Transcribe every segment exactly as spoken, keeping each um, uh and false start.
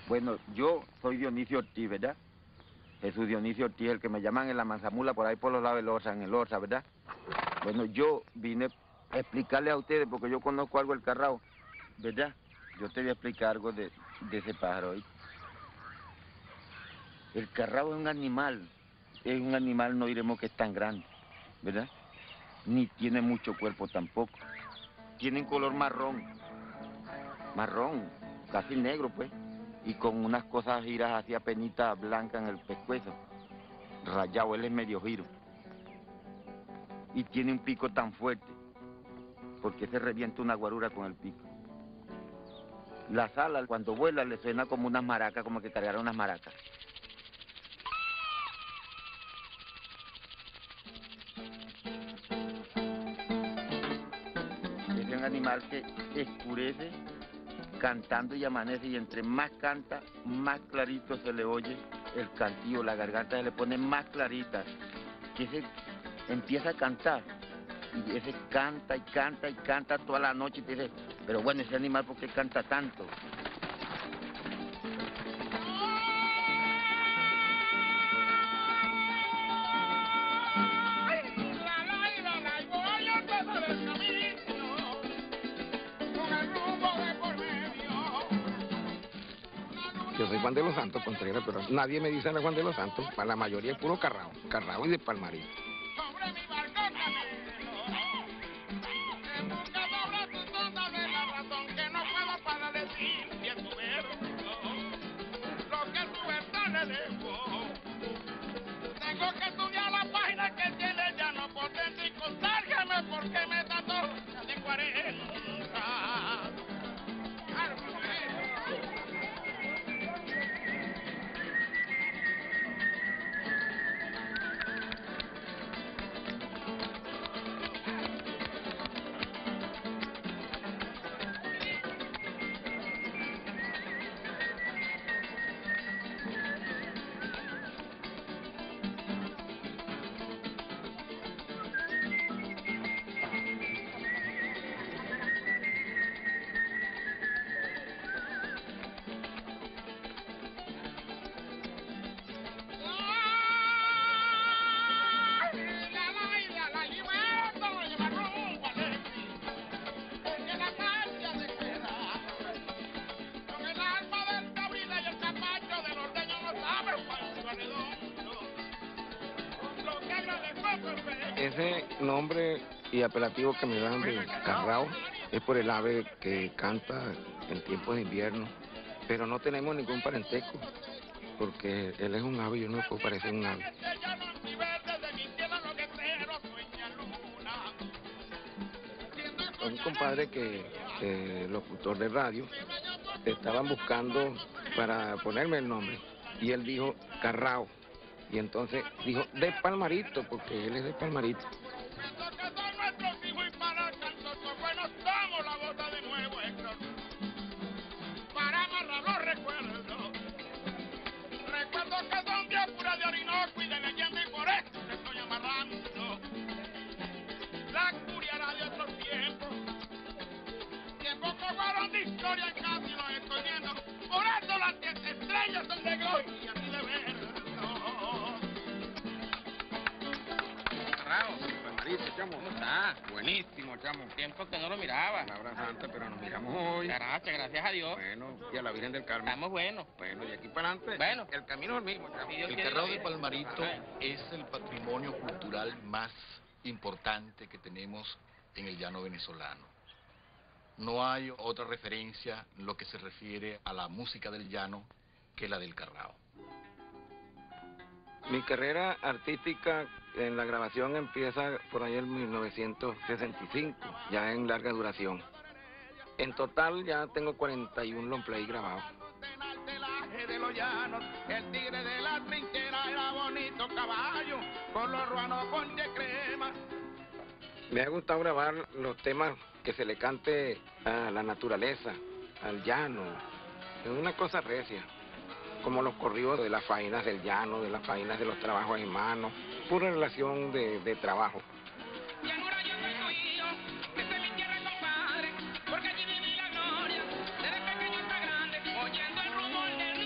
Bueno, yo soy Dionisio Ortiz, ¿verdad? Jesús Dionisio Ortiz, el que me llaman en la Manzamula, por ahí por los lados del Orza, en el Orza, ¿verdad? Bueno, yo vine a explicarle a ustedes, porque yo conozco algo del carrao, ¿verdad? Yo te voy a explicar algo de, de ese pájaro ahí. El carrao es un animal, es un animal, no diremos que es tan grande, ¿verdad? Ni tiene mucho cuerpo tampoco. Tiene un color marrón, marrón, casi negro, pues, y con unas cosas giras hacia penita blanca en el pescuezo, rayado, él es medio giro. Y tiene un pico tan fuerte, porque se revienta una guarura con el pico. Las alas, cuando vuela, le suena como unas maracas, como que cargaran unas maracas. Es un animal que escurece cantando y amanece, y entre más canta, más clarito se le oye el cantillo, la garganta se le pone más clarita, que ese empieza a cantar, y ese canta y canta y canta toda la noche, y te dice, pero bueno, ese animal, ¿por qué canta tanto? Yo soy Juan de los Santos Contreras, pero nadie me dice a Juan de los Santos, para la mayoría es puro carrao, carrao y de Palmarí. Tengo que estudiar la página que tiene ya no potente y contárgame porque me trató de cuarenta. Ese nombre y apelativo que me dan de carrao es por el ave que canta en tiempos de invierno, pero no tenemos ningún parentesco, porque él es un ave y yo no me puedo parecer un ave. Un compadre que, que locutor de radio, estaban buscando para ponerme el nombre, y él dijo carrao. Y entonces dijo, de Palmarito, porque él es de Palmarito. Para amarrar los recuerdos. Recuerdo que son de pura de Orinoco y de leyenda, y por eso te estoy amarrando. La curia era de otros tiempos. Tiempos que fueron de historia y casi los estoy viendo. Por eso las diez estrellas son de gloria y de verlo. Chamo. ¿Cómo está? Buenísimo, chamo. Tiempo que no lo miraba. Palabra santa, pero nos miramos hoy. Gracias, gracias a Dios. Bueno, y a la Virgen del Carmen. Estamos buenos. Bueno, y aquí para adelante, bueno, el camino es el mismo, chamo. Si Dios El quiere, carrao la de Virgen. Palmarito Ajá. es el patrimonio cultural más importante que tenemos en el llano venezolano. No hay otra referencia en lo que se refiere a la música del llano que la del carrao. Mi carrera artística en la grabación empieza por ahí en mil novecientos sesenta y cinco, ya en larga duración. En total ya tengo cuarenta y un long play grabados. De los llanos, el tigre de la trinchera era bonito caballo, con los ruanos ponche crema. Me ha gustado grabar los temas que se le cante a la naturaleza, al llano. Es una cosa recia, como los corridos de las faenas del llano, de las faenas de los trabajos en mano, pura relación de, de trabajo. Llanura yo soy tu hijo, esta es mi tierra, compadre, porque allí viví la gloria, desde pequeño hasta grande, oyendo el rumor del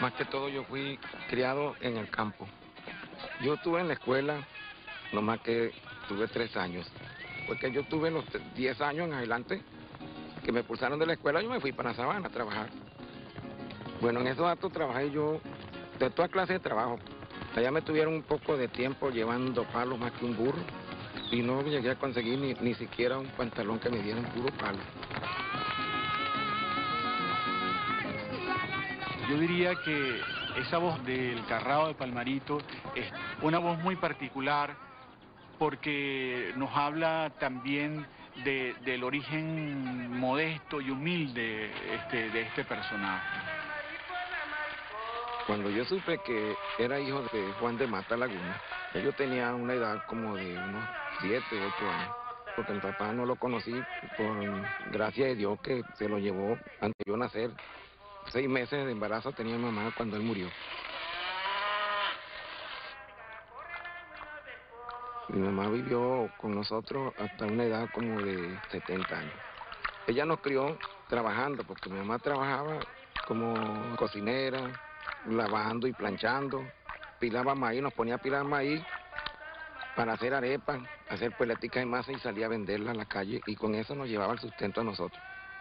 Más que todo yo fui criado en el campo. Yo estuve en la escuela, nomás que tuve tres años. Porque yo tuve los diez años en adelante que me expulsaron de la escuela, yo me fui para la sabana a trabajar. Bueno, en esos actos trabajé yo de toda clase de trabajo. Allá me tuvieron un poco de tiempo llevando palos más que un burro y no llegué a conseguir ni, ni siquiera un pantalón que me dieran puro palo. Yo diría que esa voz del Carrao de Palmarito es una voz muy particular porque nos habla también de, del origen modesto y humilde este, de este personaje. Cuando yo supe que era hijo de Juan de Mata Laguna, yo tenía una edad como de unos siete, ocho años, porque mi papá no lo conocí por gracia de Dios que se lo llevó antes de yo nacer. Seis meses de embarazo tenía mi mamá cuando él murió. Mi mamá vivió con nosotros hasta una edad como de setenta años. Ella nos crió trabajando, porque mi mamá trabajaba como cocinera, lavando y planchando, pilaba maíz, nos ponía a pilar maíz para hacer arepas, hacer peleticas de masa y salía a venderla en la calle, y con eso nos llevaba el sustento a nosotros.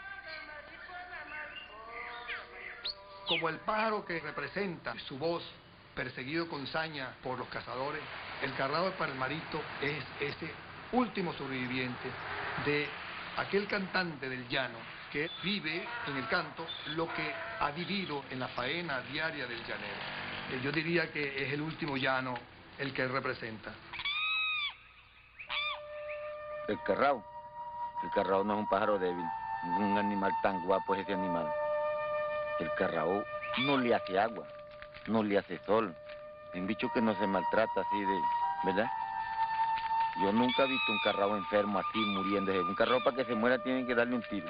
Como el pájaro que representa su voz, perseguido con saña por los cazadores, el Carrao de Palmarito es ese último sobreviviente de aquel cantante del llano que vive en el canto lo que ha vivido en la faena diaria del llanero. Yo diría que es el último llano el que él representa. El Carrao. El Carrao no es un pájaro débil, un animal tan guapo es ese animal. El Carrao no le hace agua, no le hace sol. Es un bicho que no se maltrata así de, ¿verdad? Yo nunca he visto un Carrao enfermo así, muriendo. Un Carrao para que se muera tienen que darle un tiro.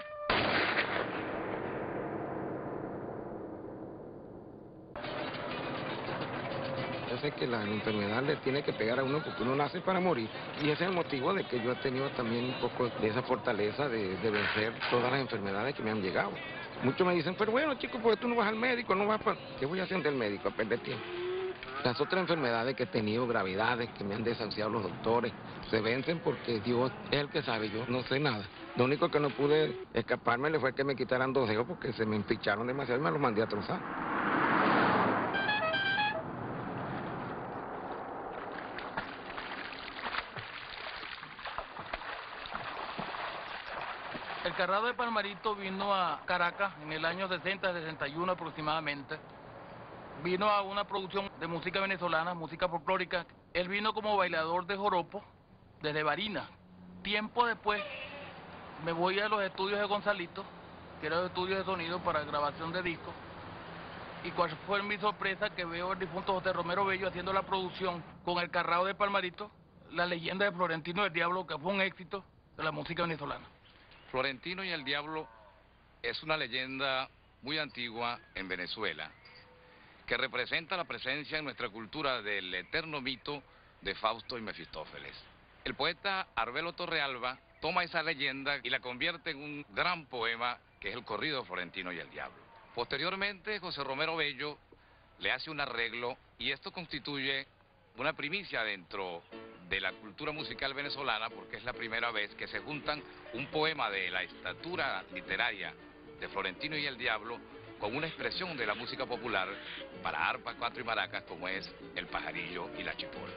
Yo sé que la enfermedad le tiene que pegar a uno porque uno nace para morir. Y ese es el motivo de que yo he tenido también un poco de esa fortaleza de, de vencer todas las enfermedades que me han llegado. Muchos me dicen, pero bueno, chico, ¿por qué tú no vas al médico? No vas para... ¿Qué voy a hacer del médico? A perder tiempo. Las otras enfermedades que he tenido, gravedades que me han desahuciado los doctores, se vencen porque Dios es el que sabe, yo no sé nada. Lo único que no pude escapármele fue que me quitaran dos dedos porque se me empicharon demasiado y me los mandé a trozar. El Carrao de Palmarito vino a Caracas en el año sesenta, sesenta y uno aproximadamente. Vino a una producción de música venezolana, música folclórica. Él vino como bailador de joropo desde Barinas. Tiempo después me voy a los estudios de Gonzalito, que eran los estudios de sonido para grabación de discos. Y cuál fue mi sorpresa que veo al difunto José Romero Bello haciendo la producción con el Carrao de Palmarito, la leyenda de Florentino y el Diablo, que fue un éxito de la música venezolana. Florentino y el Diablo es una leyenda muy antigua en Venezuela, que representa la presencia en nuestra cultura del eterno mito de Fausto y Mefistófeles. El poeta Arbelo Torrealba toma esa leyenda y la convierte en un gran poema que es el corrido de Florentino y el Diablo. Posteriormente, José Romero Bello le hace un arreglo y esto constituye una primicia dentro de la cultura musical venezolana porque es la primera vez que se juntan un poema de la estatura literaria de Florentino y el Diablo con una expresión de la música popular para arpa, cuatro y maracas como es el pajarillo y la chipola.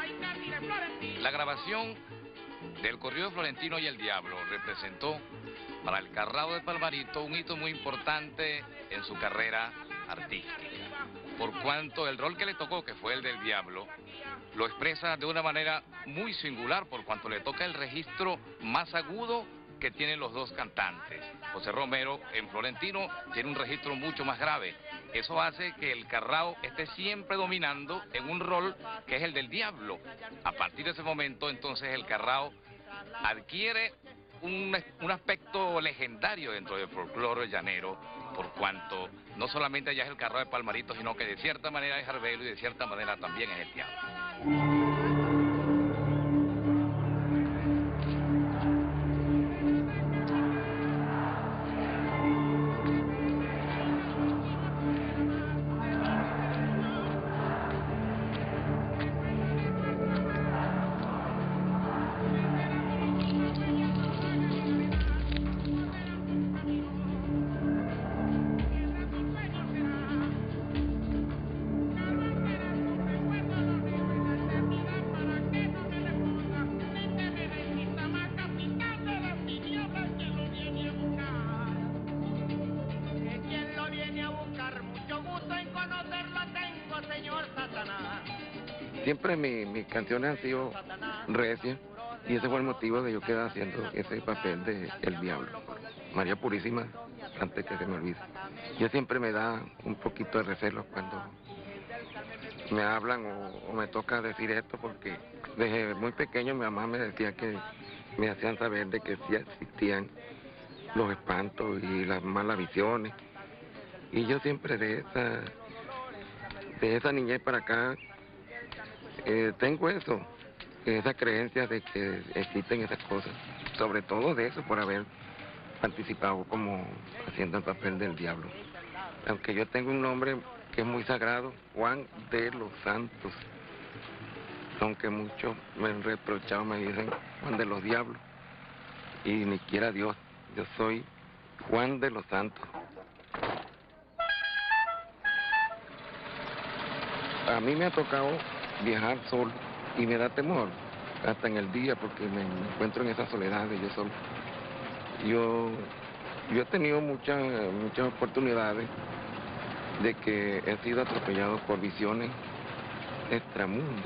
La grabación del corrido de Florentino y el Diablo representó para el Carrao de Palmarito un hito muy importante en su carrera artística, por cuanto el rol que le tocó, que fue el del Diablo, lo expresa de una manera muy singular, por cuanto le toca el registro más agudo que tienen los dos cantantes. José Romero en Florentino tiene un registro mucho más grave. Eso hace que el Carrao esté siempre dominando en un rol que es el del Diablo. A partir de ese momento, entonces, el Carrao adquiere un, un aspecto legendario dentro del folclore llanero, por cuanto no solamente ya es el Carrao de Palmarito, sino que de cierta manera es Arbelo y de cierta manera también es el Diablo. señor Satanás. Siempre mi- mis canciones han sido recias y ese fue el motivo de yo quedar haciendo ese papel de El Diablo. María Purísima, antes que se me olvide. Yo siempre me da un poquito de recelo cuando me hablan o, o me toca decir esto, porque desde muy pequeño mi mamá me decía que me hacían saber de que sí existían los espantos y las malas visiones. Y yo siempre de esa, de esa niñez para acá, eh, tengo eso, esa creencia de que existen esas cosas. Sobre todo de eso, por haber participado como haciendo el papel del diablo. Aunque yo tengo un nombre que es muy sagrado, Juan de los Santos. Aunque muchos me han reprochado, me dicen Juan de los Diablos. Y ni quiera Dios, yo soy Juan de los Santos. A mí me ha tocado viajar solo y me da temor, hasta en el día, porque me, me encuentro en esa soledad de yo solo. Yo, yo he tenido muchas, muchas oportunidades de que he sido atropellado por visiones extramundo.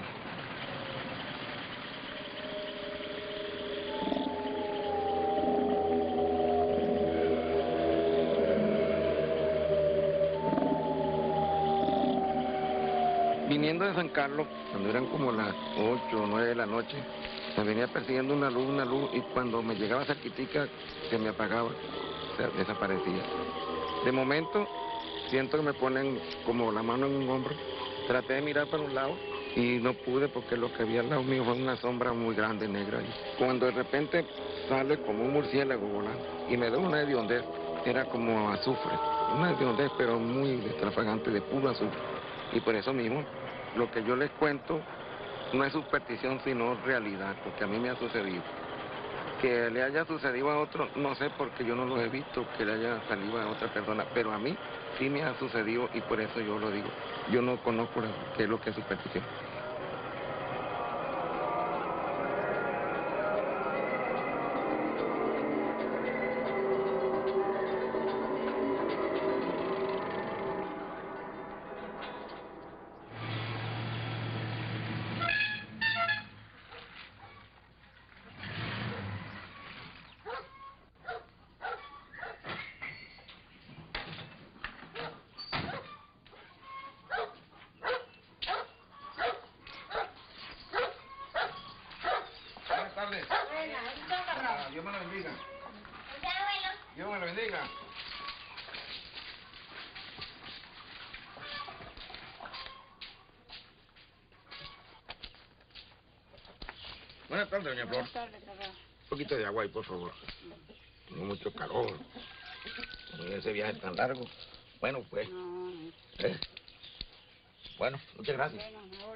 Viniendo de San Carlos, cuando eran como las ocho o nueve de la noche, me venía persiguiendo una luz, una luz, y cuando me llegaba cerquitica, se me apagaba, o sea, desaparecía. De momento, siento que me ponen como la mano en un hombro. Traté de mirar para un lado y no pude, porque lo que había al lado mío fue una sombra muy grande, negra. Y cuando de repente sale como un murciélago volando y me da una hediondez, era como azufre, una hediondez pero muy extravagante, de puro azufre. Y por eso mismo, lo que yo les cuento no es superstición, sino realidad, porque a mí me ha sucedido. Que le haya sucedido a otro, no sé, porque yo no lo he visto, que le haya salido a otra persona, pero a mí sí me ha sucedido y por eso yo lo digo. Yo no conozco la- qué es lo que es superstición. Buenas tardes. Ah, Dios me lo bendiga. Dios me lo bendiga. Buenas tardes, doña Flor. Buenas tardes, papá. Un poquito de agua ahí, por favor. Tengo mucho calor. Y ese viaje tan largo. Bueno, pues. No, ¿eh? Bueno, muchas gracias. bueno, amor.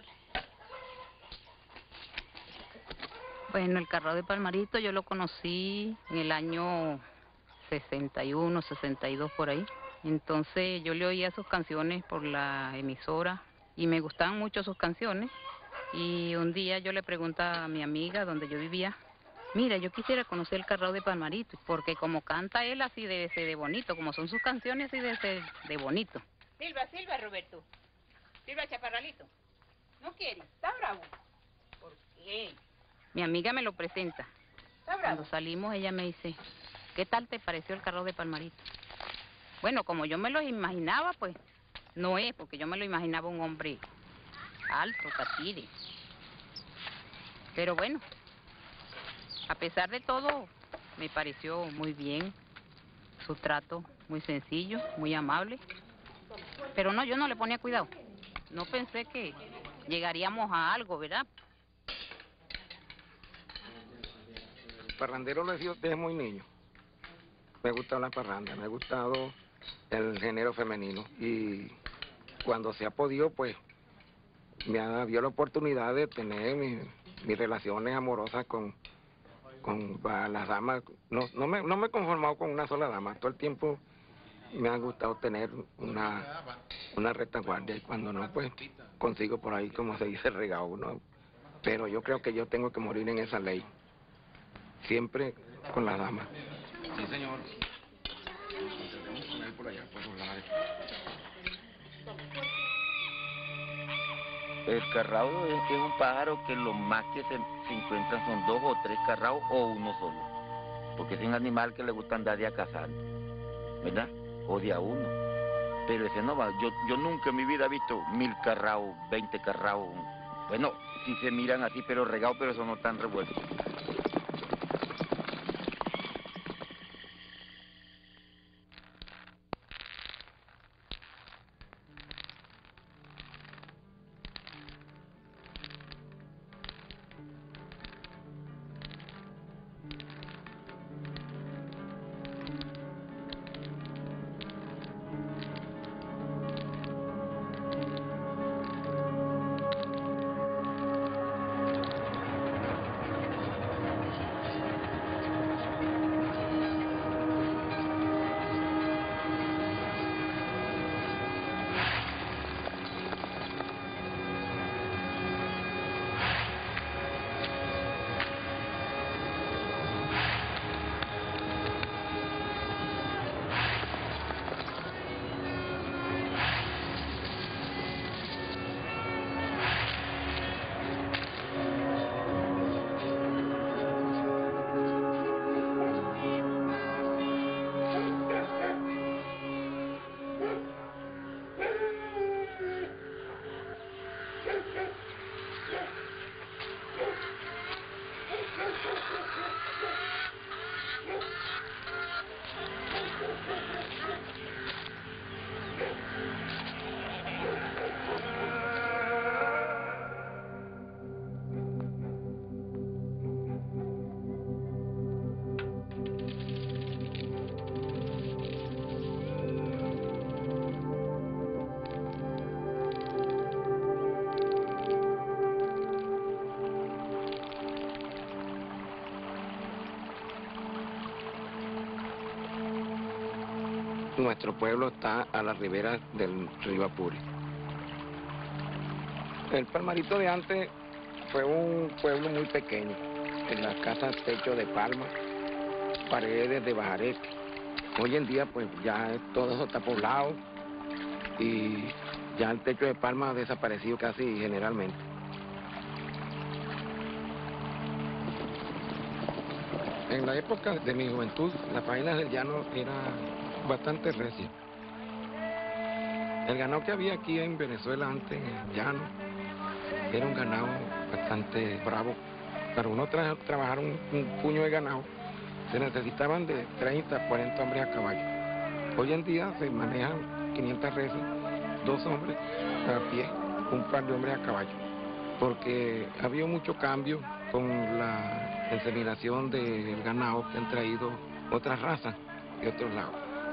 Bueno, el Carrao de Palmarito yo lo conocí en el año sesenta y uno, sesenta y dos por ahí. Entonces yo le oía sus canciones por la emisora y me gustaban mucho sus canciones. Y un día yo le pregunto a mi amiga donde yo vivía, mira, yo quisiera conocer el Carrao de Palmarito, porque como canta él así debe ser de bonito, como son sus canciones así debe ser de bonito. Silva, Silva, Roberto. Silva, Chaparralito. ¿No quiere? ¿Está bravo? ¿Por qué? Mi amiga me lo presenta. ¿Está bravo? Cuando salimos ella me dice, ¿qué tal te pareció el Carrao de Palmarito? Bueno, como yo me lo imaginaba, pues no es, porque yo me lo imaginaba un hombre alto, catire. Pero bueno, a pesar de todo, me pareció muy bien, su trato muy sencillo, muy amable. Pero no, yo no le ponía cuidado. No pensé que llegaríamos a algo, ¿verdad? Parrandero lo he sido desde muy niño. Me gusta la parranda, me ha gustado el género femenino. Y cuando se ha podido, pues, me ha habido la oportunidad de tener mi- mis relaciones amorosas con, con va, las damas. No, no, me, no me he conformado con una sola dama. Todo el tiempo me ha gustado tener una, una retaguardia. Y cuando no, pues, consigo por ahí, como se dice, regado, ¿no? Pero yo creo que yo tengo que morir en esa ley. Siempre con la dama. Sí, señor. Tenemos con él por allá, por los lados. El carrao es, es un pájaro que lo más que se, se encuentran son dos o tres carraos o uno solo. Porque es un animal que le gusta andar de a cazar, ¿verdad? O de a uno. Pero ese no va. Yo, yo nunca en mi vida he visto mil carraos, veinte carraos. Bueno, si se miran así, pero regados, pero eso no están revueltos. Nuestro pueblo está a la ribera del río Apure. El Palmarito de antes fue un pueblo muy pequeño, en las casas techo de palma, paredes de bajareque. Hoy en día pues ya todo eso está poblado y ya el techo de palma ha desaparecido casi generalmente. En la época de mi juventud, las faenas del llano eran bastante recia. El ganado que había aquí en Venezuela antes, en el llano, era un ganado bastante bravo. Para uno tra trabajar un, un puño de ganado, se necesitaban de treinta a cuarenta hombres a caballo. Hoy en día se manejan quinientas reses, dos hombres a pie, un par de hombres a caballo. Porque ha habido mucho cambio con la inseminación del ganado que han traído otras razas de otros lados.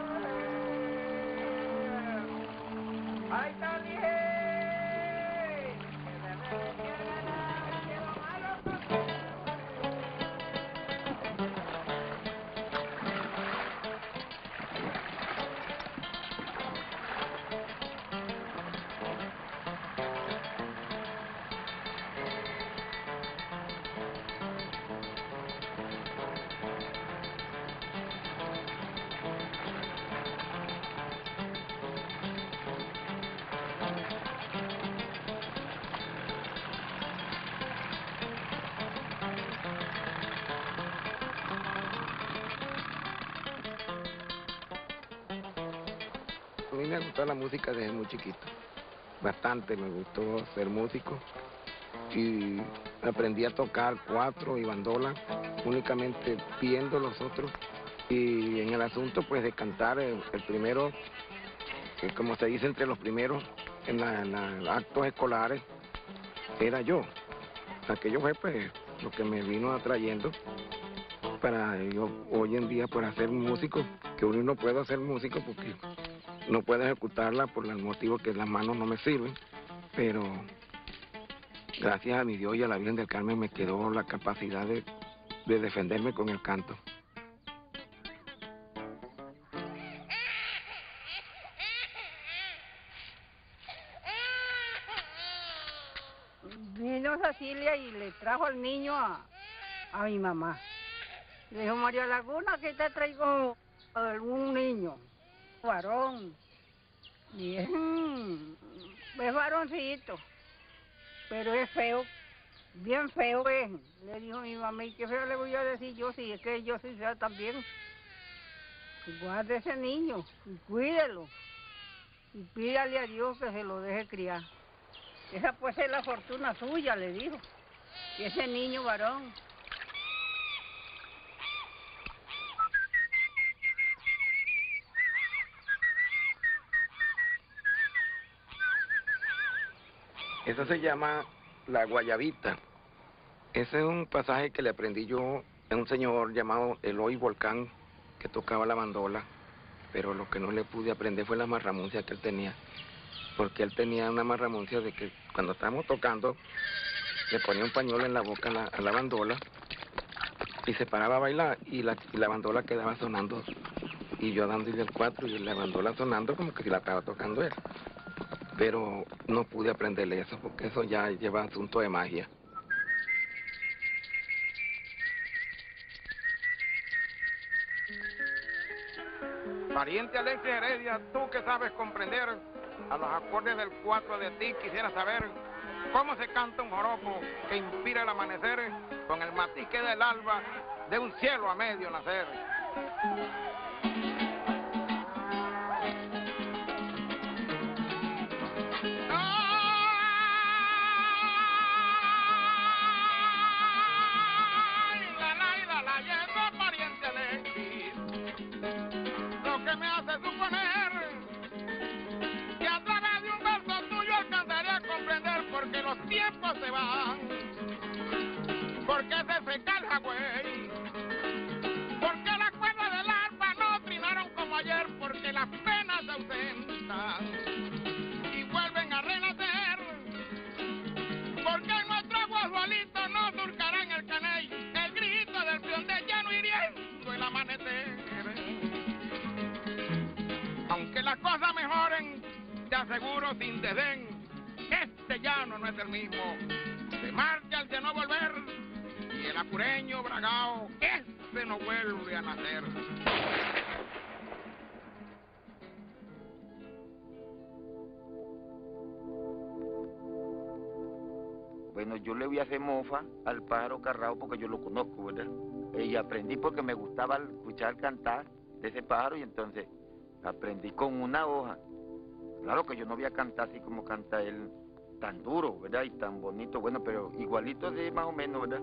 A mí me gustó la música desde muy chiquito, bastante me gustó ser músico y aprendí a tocar cuatro y bandola únicamente viendo los otros y en el asunto pues de cantar el, el primero, como se dice entre los primeros en los actos escolares, era yo. Aquello fue pues lo que me vino atrayendo para yo hoy en día pues hacer músico, que uno no puede hacer músico porque no puedo ejecutarla por el motivo que las manos no me sirven, pero gracias a mi Dios y a la Virgen del Carmen me quedó la capacidad de, de defenderme con el canto. Vino Cecilia y le trajo al niño a, a mi mamá. Le dijo, María Laguna, aquí te traigo algún niño. Varón, bien, es varoncito. pero es feo, bien feo es. Le dijo mi mamá, ¿y qué feo le voy a decir yo? Si es que yo soy fea también. Guarde ese niño y cuídelo. Y pídale a Dios que se lo deje criar. Esa puede ser la fortuna suya, le dijo. Y ese niño varón. Eso se llama La Guayabita. Ese es un pasaje que le aprendí yo a un señor llamado Eloy Volcán, que tocaba la bandola, pero lo que no le pude aprender fue la marramuncia que él tenía, porque él tenía una marramuncia de que cuando estábamos tocando, le ponía un pañuelo en la boca a la, a la bandola y se paraba a bailar y la, y la bandola quedaba sonando y yo dándole el cuatro y la bandola sonando como que si la estaba tocando él. Pero no pude aprenderle eso porque eso ya lleva asunto de magia. Pariente Alexis Heredia, tú que sabes comprender a los acordes del cuatro de ti, quisiera saber cómo se canta un joropo que inspira el amanecer con el matiz que del alba de un cielo a medio nacer. Me hace suponer que a través de un verso tuyo alcanzaré a comprender porque los tiempos se van, porque se seca el jagüey, porque las cuerdas del arpa no trinaron como ayer, porque las penas se ausentan y vuelven a renacer, porque en nuestro guajualito no surcará en el caney el grito del peón de llano hiriendo el amanecer. Aunque las cosas mejoren, te aseguro sin desdén, este llano no es el mismo. Se marcha el de no volver, y el apureño bragao, ese no vuelve a nacer. Bueno, yo le voy a hacer mofa al pájaro carrao porque yo lo conozco, ¿verdad? Y aprendí porque me gustaba escuchar cantar de ese pájaro y entonces aprendí con una hoja. Claro que yo no voy a cantar así como canta él, tan duro, ¿verdad? Y tan bonito, bueno, pero igualito de más o menos, ¿verdad?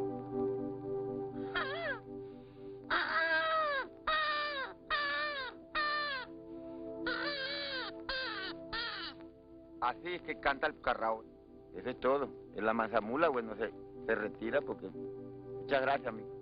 Así es que canta el carrao. Eso es todo. En la manzamula, bueno, se, se retira porque... Muchas gracias, amigo.